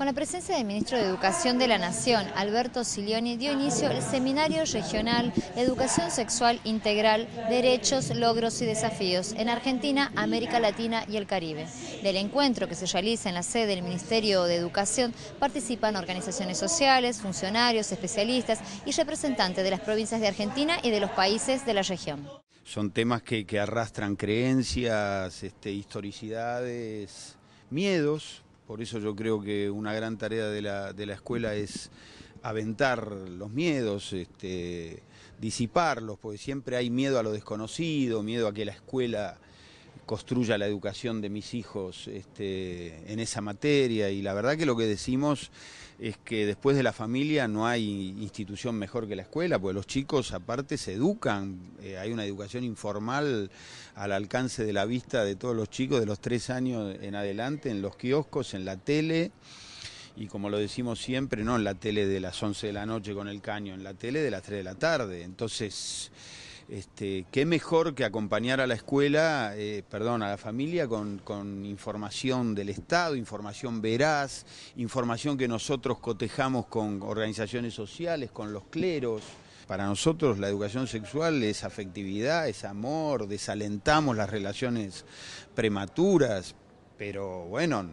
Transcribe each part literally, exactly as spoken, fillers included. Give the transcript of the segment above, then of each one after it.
Con la presencia del ministro de Educación de la Nación, Alberto Silioni, dio inicio el Seminario Regional Educación Sexual Integral, Derechos, Logros y Desafíos en Argentina, América Latina y el Caribe. Del encuentro que se realiza en la sede del Ministerio de Educación participan organizaciones sociales, funcionarios, especialistas y representantes de las provincias de Argentina y de los países de la región. Son temas que, que arrastran creencias, este, historicidades, miedos. Por eso yo creo que una gran tarea de la, de la escuela es aventar los miedos, este, disiparlos, porque siempre hay miedo a lo desconocido, miedo a que la escuela construya la educación de mis hijos este, en esa materia, y la verdad que lo que decimos es que después de la familia no hay institución mejor que la escuela, porque los chicos aparte se educan, eh, hay una educación informal al alcance de la vista de todos los chicos de los tres años en adelante, en los kioscos, en la tele, y como lo decimos siempre, no en la tele de las once de la noche con el caño, en la tele de las tres de la tarde. Entonces, Este, qué mejor que acompañar a la escuela, eh, perdón, a la familia con, con información del Estado, información veraz, información que nosotros cotejamos con organizaciones sociales, con los cleros. Para nosotros la educación sexual es afectividad, es amor, desalentamos las relaciones prematuras, pero bueno,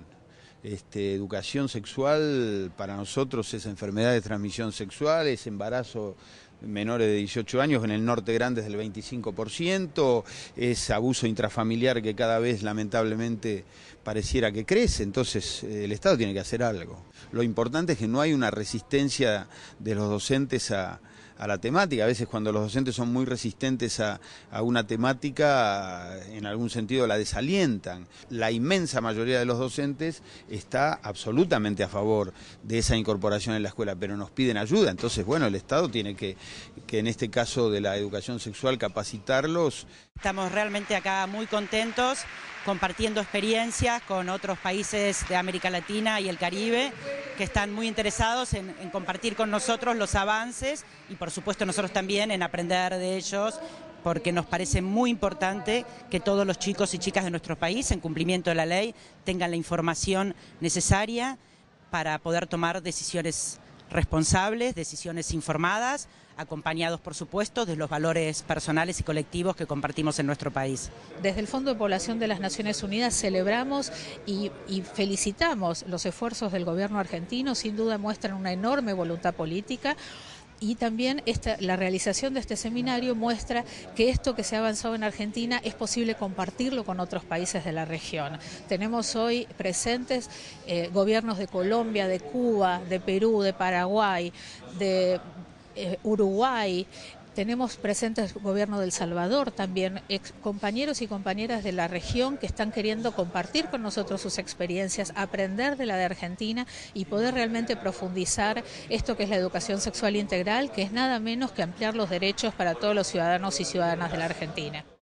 este, educación sexual para nosotros es enfermedad de transmisión sexual, es embarazo menores de dieciocho años, en el norte grande es del veinticinco por ciento, es abuso intrafamiliar que cada vez lamentablemente pareciera que crece, entonces el Estado tiene que hacer algo. Lo importante es que no hay una resistencia de los docentes a, a la temática. A veces cuando los docentes son muy resistentes a, a una temática, en algún sentido la desalientan. La inmensa mayoría de los docentes está absolutamente a favor de esa incorporación en la escuela, pero nos piden ayuda. Entonces, bueno, el Estado tiene que, que en este caso de la educación sexual, capacitarlos. Estamos realmente acá muy contentos, compartiendo experiencias con otros países de América Latina y el Caribe que están muy interesados en, en compartir con nosotros los avances y por supuesto nosotros también en aprender de ellos, porque nos parece muy importante que todos los chicos y chicas de nuestro país, en cumplimiento de la ley, tengan la información necesaria para poder tomar decisiones responsables, decisiones informadas, acompañados por supuesto de los valores personales y colectivos que compartimos en nuestro país. Desde el Fondo de Población de las Naciones Unidas celebramos y, y felicitamos los esfuerzos del gobierno argentino, sin duda muestran una enorme voluntad política. Y también esta, la realización de este seminario muestra que esto que se ha avanzado en Argentina es posible compartirlo con otros países de la región. Tenemos hoy presentes eh, gobiernos de Colombia, de Cuba, de Perú, de Paraguay, de eh, Uruguay. Tenemos presentes el gobierno de El Salvador, también ex compañeros y compañeras de la región que están queriendo compartir con nosotros sus experiencias, aprender de la de Argentina y poder realmente profundizar esto que es la educación sexual integral, que es nada menos que ampliar los derechos para todos los ciudadanos y ciudadanas de la Argentina.